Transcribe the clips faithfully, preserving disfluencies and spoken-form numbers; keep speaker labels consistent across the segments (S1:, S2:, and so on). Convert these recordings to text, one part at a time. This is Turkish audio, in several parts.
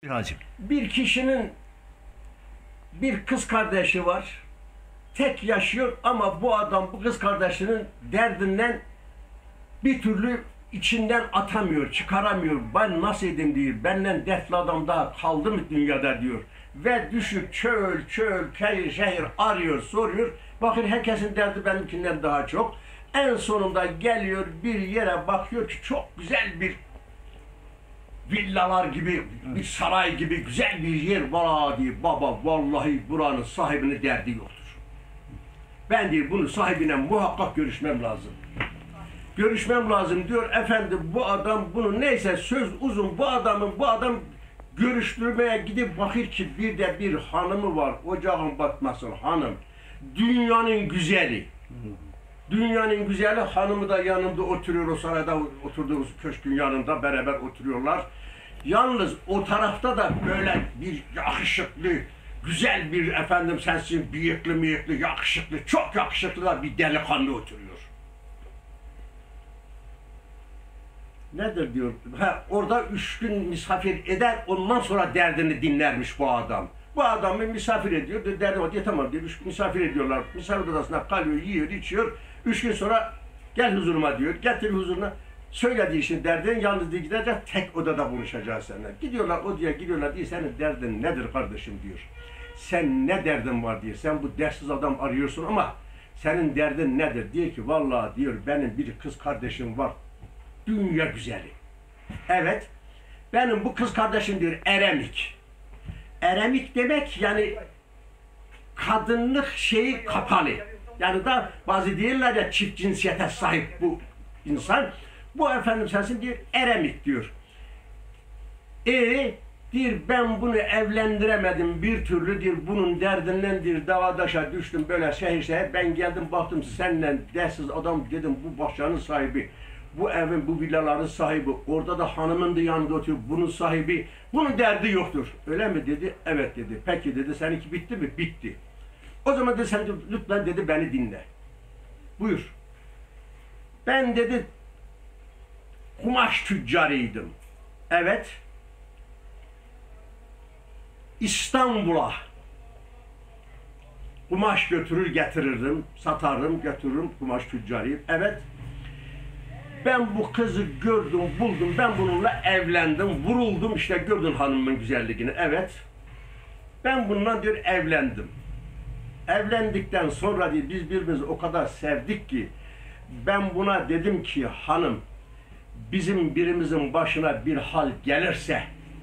S1: Hacım.
S2: Bir kişinin bir kız kardeşi var. Tek yaşıyor ama bu adam bu kız kardeşinin derdinden bir türlü içinden atamıyor, çıkaramıyor. Ben nasıl edeyim diyor. Benden dertli adam daha kaldı mı dünyada diyor. Ve düşüp çöl, çöl, şehir, şehir arıyor, soruyor. Bakın herkesin derdi benimkinden daha çok. En sonunda geliyor bir yere bakıyor ki çok güzel bir villalar gibi, bir saray gibi güzel bir yer var diye. Baba vallahi buranın sahibinin derdi yoktur. Ben diyor bunu sahibine muhakkak görüşmem lazım. Görüşmem lazım diyor. Efendim bu adam bunu neyse söz uzun bu adamın bu adam görüştürmeye gidip bakır ki bir de bir hanımı var. Ocağın batmasın hanım. Dünyanın güzeli. Dünyanın güzeli hanımı da yanında oturuyor, o sarayda oturduğumuz köşkün yanında beraber oturuyorlar. Yalnız o tarafta da böyle bir yakışıklı, güzel bir efendim sensin bıyıklı mıyıklı, yakışıklı, çok yakışıklı da bir delikanlı oturuyor. Nedir diyor, ha, orada üç gün misafir eder, ondan sonra derdini dinlermiş bu adam. Bu adamı misafir ediyor, derdi var diye tamam diyor, üç gün misafir ediyorlar, misafir odasına kalıyor, yiyor, içiyor. Üç gün sonra gel huzuruma diyor, getir huzuruna. Söylediği işin derdin yalnız diye gidecek, tek odada buluşacağız seninle. Gidiyorlar odaya gidiyorlar diye senin derdin nedir kardeşim diyor. Sen ne derdin var diyor, sen bu dertsiz adam arıyorsun ama senin derdin nedir? Diyor ki vallahi diyor benim bir kız kardeşim var, dünya güzeli. Evet, benim bu kız kardeşim diyor eremik. Eremik demek yani kadınlık şeyi kapalı. Yani da bazı diyorlar ya çift cinsiyete sahip bu insan. Bu efendim sensin diyor eremik diyor. E diyor ben bunu evlendiremedim bir türlü diyor bunun derdinden diyor davadaşa düştüm böyle şehir şehir ben geldim baktım seninle dersiz adam dedim bu bahçenin sahibi. Bu evin, bu villaların sahibi, orada da hanımın da yanında oturuyor, bunun sahibi, bunun derdi yoktur. Öyle mi dedi? Evet dedi. Peki dedi, seninki bitti mi? Bitti. O zaman dedi, sen de, lütfen dedi, beni dinle. Buyur. Ben dedi, kumaş tüccarıydım. Evet. İstanbul'a kumaş götürür getirirdim, satarım, götürürüm, kumaş tüccarıyım. Evet. Ben bu kızı gördüm, buldum, ben bununla evlendim, vuruldum, işte gördün hanımın güzelliğini, evet. Ben bununla diyor evlendim. Evlendikten sonra diyor, biz birbirimizi o kadar sevdik ki, ben buna dedim ki hanım, bizim birimizin başına bir hal gelirse,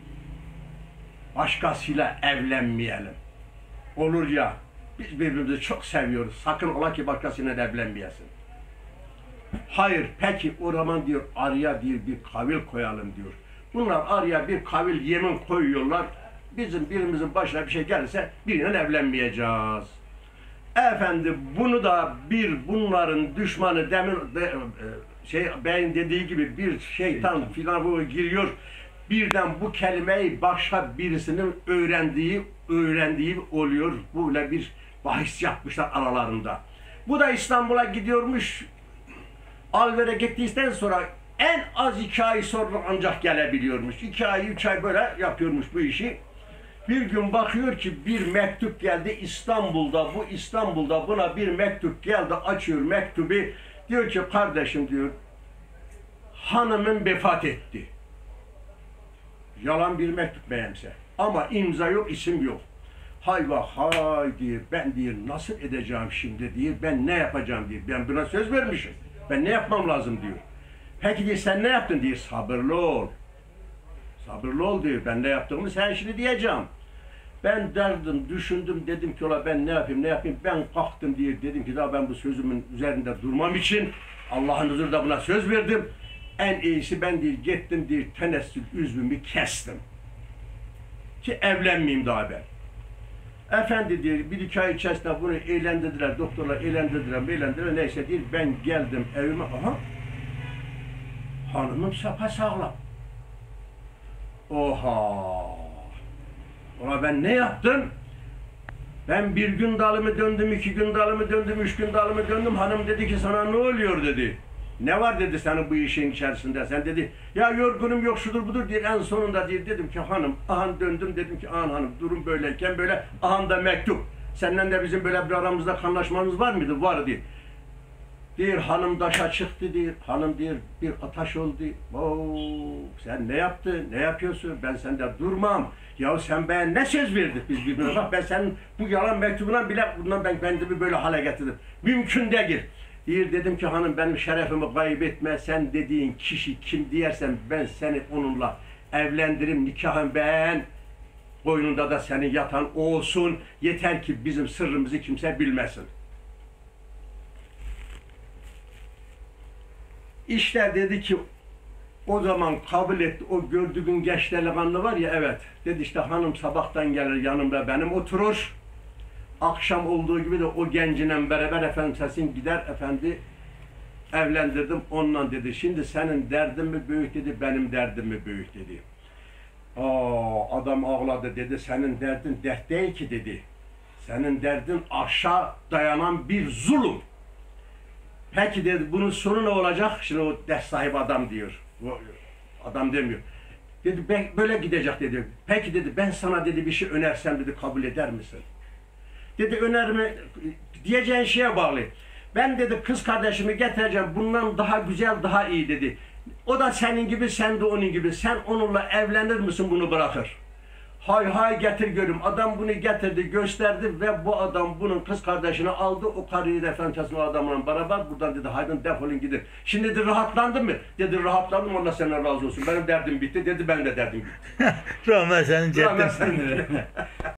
S2: başkasıyla evlenmeyelim. Olur ya, biz birbirimizi çok seviyoruz, sakın ola ki başkasıyla evlenmeyesin. Hayır, peki o zaman diyor araya diyor bir kavil koyalım diyor. Bunlar araya bir kavil yemin koyuyorlar. Bizim birimizin başına bir şey gelirse biriyle evlenmeyeceğiz. Efendim bunu da bir bunların düşmanı demin de, şey beyin dediği gibi bir şeytan filan bu giriyor. Birden bu kelimeyi başka birisinin öğrendiği öğrendiği oluyor. Böyle bir bahis yapmışlar aralarında. Bu da İstanbul'a gidiyormuş. Alver'e gittikten sonra en az iki ay sonra ancak gelebiliyormuş. İki ay, üç ay böyle yapıyormuş bu işi. Bir gün bakıyor ki bir mektup geldi İstanbul'da. Bu İstanbul'da buna bir mektup geldi. Açıyor mektubu. Diyor ki kardeşim diyor hanımın vefat etti. Yalan bir mektup beğense. Ama imza yok, isim yok. Hay vah hay diyor. Ben diyor nasıl edeceğim şimdi diyor. Ben ne yapacağım diyor. Ben buna söz vermişim. Ben ne yapmam lazım diyor. Peki diyor sen ne yaptın diyor. Sabırlı ol. Sabırlı ol diyor. Ben ne yaptığımı sen şimdi diyeceğim. Ben derdim, düşündüm, dedim ki ola ben ne yapayım, ne yapayım. Ben kalktım diye dedim ki daha ben bu sözümün üzerinde durmam için Allah'ın huzurunda buna söz verdim. En iyisi ben değil gittim diye tenessül üzvümü kestim. Ki evlenmeyeyim daha ben. Efendi diyor, bir iki ay içerisinde bunu eğlendirdiler, doktorlar eğlendirdiler, eğlendirdiler, neyse diyor, ben geldim evime, aha, hanımım sapasağlam. Oha! Ona ben ne yaptım? Ben bir gün dalımı döndüm, iki gün dalımı döndüm, üç gün dalımı döndüm, hanım dedi ki sana ne oluyor dedi. Ne var dedi senin bu işin içerisinde? Sen dedi ya yorgunum yok şudur budur diye en sonunda diye dedim ki hanım ahan döndüm dedim ki ahan hanım durum böyleyken böyle ahan da mektup. Senden de bizim böyle bir aramızda kanlaşmamız var mıydı? Var diye. Diyor hanım daşa çıktı diyor. Hanım diyor bir ataş oldu. Oo, sen ne yaptın? Ne yapıyorsun? Ben sende durmam. Ya sen ben ne söz verdik biz birbirine? Bak ben senin bu yalan mektubuna bile bundan ben kendimi böyle hale getirdim. Mümkün değil. Diyor dedim ki hanım benim şerefimi kaybetme. Sen dediğin kişi kim diyersen ben seni onunla evlendiririm. Nikahım ben. Boynunda da senin yatan o olsun. Yeter ki bizim sırrımızı kimse bilmesin. İşte dedi ki o zaman kabul etti. O gördüğün genç delikanlı var ya evet. Dedi işte hanım sabahtan gelir yanımda benim oturur. Akşam olduğu gibi de o gencine beraber efendim sesin gider efendi evlendirdim onunla dedi. Şimdi senin derdin mi büyük dedi benim derdim mi büyük dedi. Aa, adam ağladı dedi senin derdin dert değil ki dedi. Senin derdin aşağı dayanan bir zulüm. Peki dedi bunun sonu ne olacak? Şimdi o ders sahibi adam diyor. O adam demiyor. Dedi böyle gidecek dedi. Peki dedi ben sana dedi bir şey önersem dedi kabul eder misin? Dedi önerme diyeceğin şeye bağlı. Ben dedi kız kardeşimi getireceğim bundan daha güzel daha iyi dedi. O da senin gibi sen de onun gibi. Sen onunla evlenir misin bunu bırakır. Hay hay getir görüm. Adam bunu getirdi gösterdi ve bu adam bunun kız kardeşini aldı. O karıyı da efendim o adamla beraber buradan dedi haydın defolun gidin. Şimdi dedi rahatlandın mı? Dedi rahatlandım Allah senden razı olsun. Benim derdim bitti dedi ben de derdim bitti.
S1: Rahmet senin
S2: Rahmet
S1: ceddin.
S2: senin.